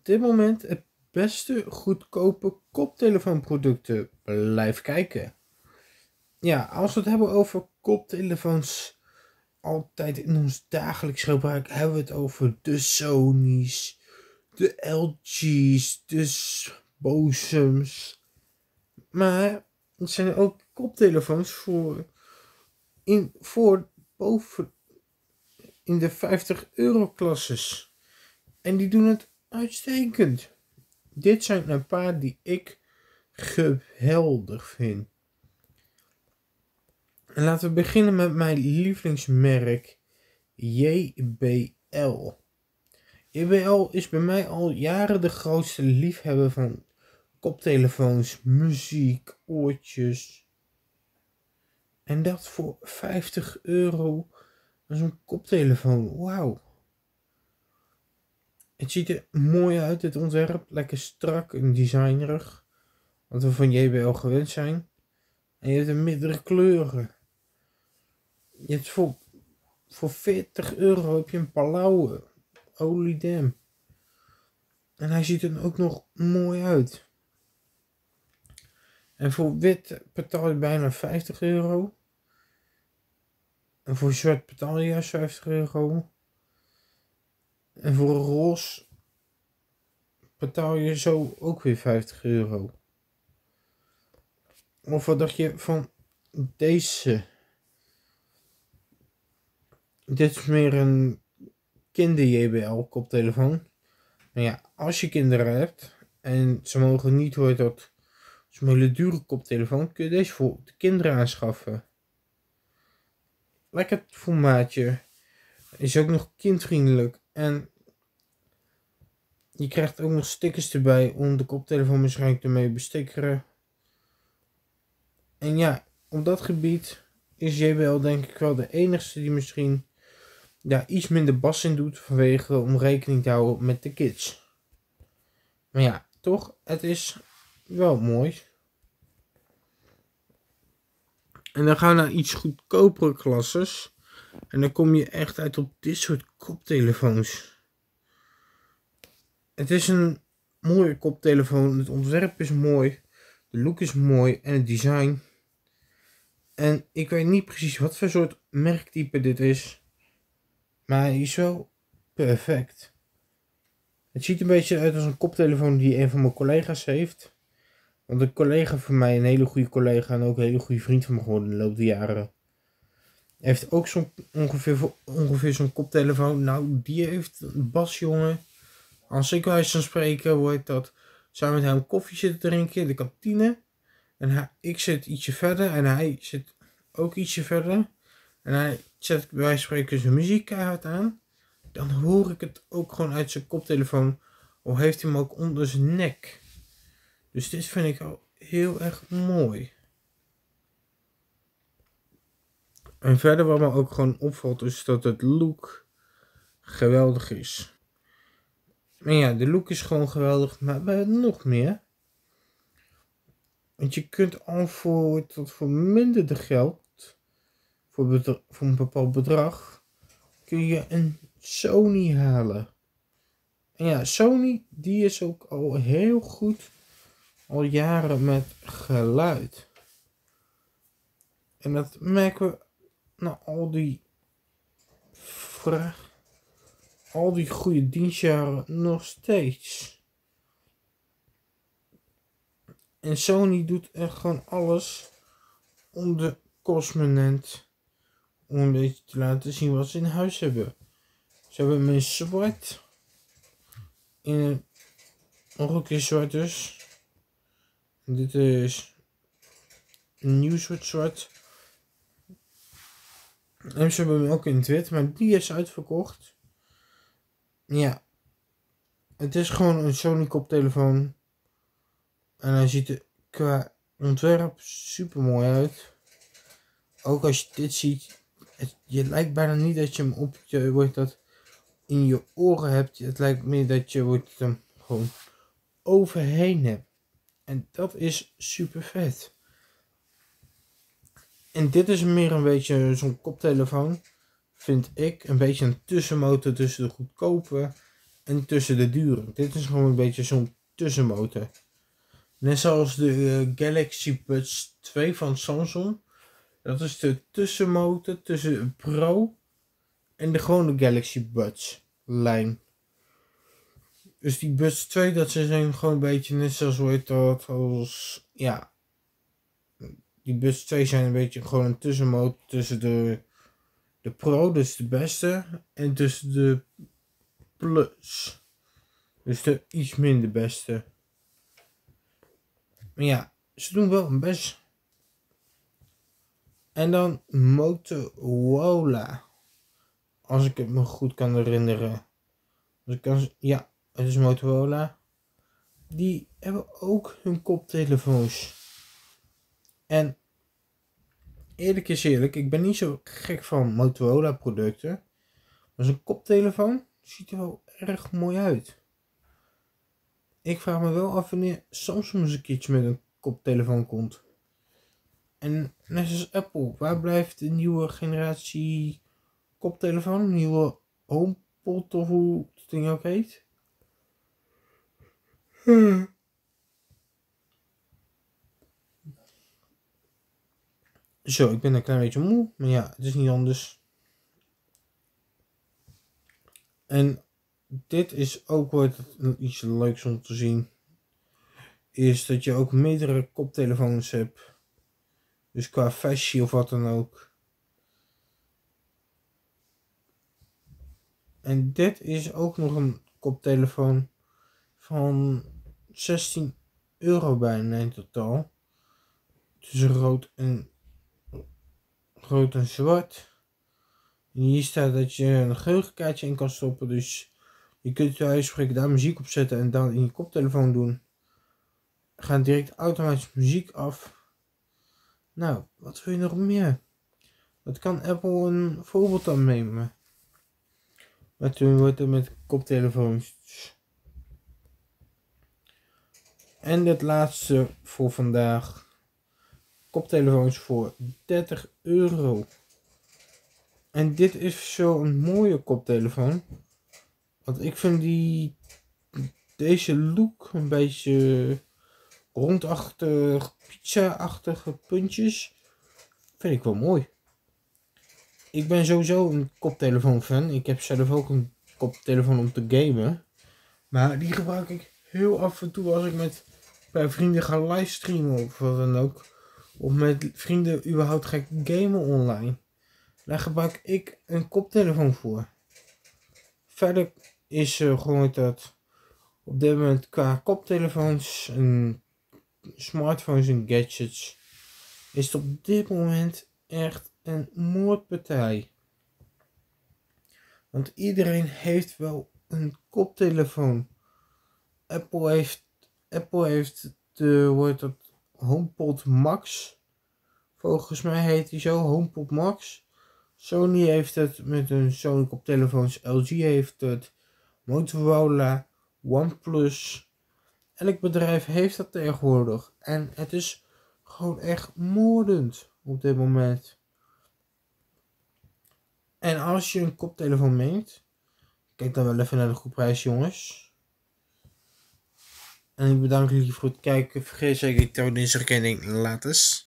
op dit moment het beste goedkope koptelefoonproducten. Blijf kijken. Ja, als we het hebben over koptelefoons, altijd in ons dagelijks gebruik, hebben we het over de Sony's, de LG's, de Bosems. Maar het zijn ook koptelefoons voor boven in de 50 euro klasses. En die doen het uitstekend. Dit zijn een paar die ik geweldig vind. En laten we beginnen met mijn lievelingsmerk JBL. JBL is bij mij al jaren de grootste liefhebber van koptelefoons, muziek, oortjes. En dat voor 50 euro. Dat is een koptelefoon. Wauw. Het ziet er mooi uit, het ontwerp. Lekker strak en designerig. Wat we van JBL gewend zijn. En je hebt een meerdere kleuren. Je hebt voor 40 euro heb je een Palau Olidem. En hij ziet er ook nog mooi uit. En voor wit betaal je bijna 50 euro. En voor zwart betaal je juist 50 euro. En voor roze betaal je zo ook weer 50 euro. Of wat dacht je van deze? Dit is meer een kinder-JBL koptelefoon. Nou ja, als je kinderen hebt en ze mogen niet horen dat zo'n hele dure koptelefoon, kun je deze voor de kinderen aanschaffen. Lekker formaatje. Is ook nog kindvriendelijk. En je krijgt ook nog stickers erbij om de koptelefoon waarschijnlijk ermee bestikkeren. En ja, op dat gebied is JBL denk ik wel de enigste die misschien iets minder bas in doet vanwege om rekening te houden met de kids. Maar ja, toch, het is wel mooi. En dan gaan we naar iets goedkopere klasses. En dan kom je echt uit op dit soort koptelefoons. Het is een mooie koptelefoon. Het ontwerp is mooi. De look is mooi. En het design. En ik weet niet precies wat voor soort merktype dit is. Maar hij is wel perfect. Het ziet een beetje uit als een koptelefoon die een van mijn collega's heeft. Want een collega van mij, een hele goede collega en ook een hele goede vriend van me geworden in de loop der jaren, heeft ook ongeveer zo'n koptelefoon. Nou, die heeft een bas, jongen. Als ik wijs van spreken, wordt dat samen met hem koffie zitten drinken in de kantine. En ik zit ietsje verder en hij zit ook ietsje verder. En hij zet bij wijze van spreken zijn muziekkaart aan. Dan hoor ik het ook gewoon uit zijn koptelefoon. Of heeft hij hem ook onder zijn nek. Dus dit vind ik al heel erg mooi. En verder wat me ook gewoon opvalt is dat het look geweldig is. Maar ja, de look is gewoon geweldig, maar we hebben nog meer. Want je kunt al voor minder de geld, voor een bepaald bedrag, kun je een Sony halen. En ja, Sony die is ook al heel goed, al jaren met geluid. En dat merken we na al die goede dienstjaren nog steeds. En Sony doet echt gewoon alles om de consument om een beetje te laten zien wat ze in huis hebben. Ze hebben hem in zwart. Nog een keer zwart dus. En dit is een nieuw soort zwart. En ze hebben hem ook in het wit, maar die is uitverkocht. Ja. Het is gewoon een Sony koptelefoon. En hij ziet er qua ontwerp super mooi uit. Ook als je dit ziet. Je lijkt bijna niet dat je hem in je oren hebt. Het lijkt meer dat je hem gewoon overheen hebt. En dat is super vet. En dit is meer een beetje zo'n koptelefoon. Vind ik. Een beetje een tussenmotor tussen de goedkope en tussen de dure. Dit is gewoon een beetje zo'n tussenmotor. Net zoals de Galaxy Buds 2 van Samsung. Dat is de tussenmotor tussen de Pro en de gewone Galaxy Buds lijn. Dus die Buds 2, dat zijn gewoon een beetje net zoals, hoe heet dat, als, ja. Die Buds 2 zijn een beetje gewoon een tussenmotor tussen de Pro, dus de beste, en tussen de Plus. Dus de iets minder beste. Maar ja, ze doen wel hun best. En dan Motorola. Als ik het me goed kan herinneren. Ja, het is Motorola. Die hebben ook hun koptelefoons. En eerlijk is eerlijk, ik ben niet zo gek van Motorola producten. Maar zo'n koptelefoon ziet er wel erg mooi uit. Ik vraag me wel af wanneer Samsung eens een keertje met een koptelefoon komt. En net zoals Apple, waar blijft de nieuwe generatie koptelefoon? Een nieuwe HomePod of hoe het ding ook heet? Zo, ik ben een klein beetje moe, maar ja, het is niet anders. En dit is ook wat iets leuks om te zien. Is dat je ook meerdere koptelefoons hebt. Dus qua versie of wat dan ook. En dit is ook nog een koptelefoon van €16 bijna in totaal. Tussen rood en zwart. En hier staat dat je een geheugenkaartje in kan stoppen. Dus je kunt bij wijze van spreken daar muziek op zetten en dan in je koptelefoon doen. Gaat direct automatisch muziek af. Nou, wat wil je nog meer? Wat kan Apple een voorbeeld aan nemen? Wat wordt er met koptelefoons? En het laatste voor vandaag. Koptelefoons voor €30. En dit is zo'n mooie koptelefoon. Want ik vind deze look een beetje rondachtig, pizza-achtige puntjes. Vind ik wel mooi. Ik ben sowieso een koptelefoon fan. Ik heb zelf ook een koptelefoon om te gamen. Maar die gebruik ik heel af en toe als ik bij vrienden ga livestreamen of wat dan ook. Of met vrienden überhaupt ga gamen online. Daar gebruik ik een koptelefoon voor. Verder is gewoon dat op dit moment qua koptelefoons en smartphones en gadgets is het op dit moment echt een moordpartij. Want iedereen heeft wel een koptelefoon. Apple heeft wordt dat HomePod Max. Volgens mij heet die zo, HomePod Max. Sony heeft het met hun Sony koptelefoons. LG heeft het. Motorola, OnePlus. Elk bedrijf heeft dat tegenwoordig. En het is gewoon echt moordend op dit moment. En als je een koptelefoon meent, kijk dan wel even naar de goede prijs, jongens. En ik bedank jullie voor het kijken. Vergeet zeker die toon in zijn herkenning. Laters.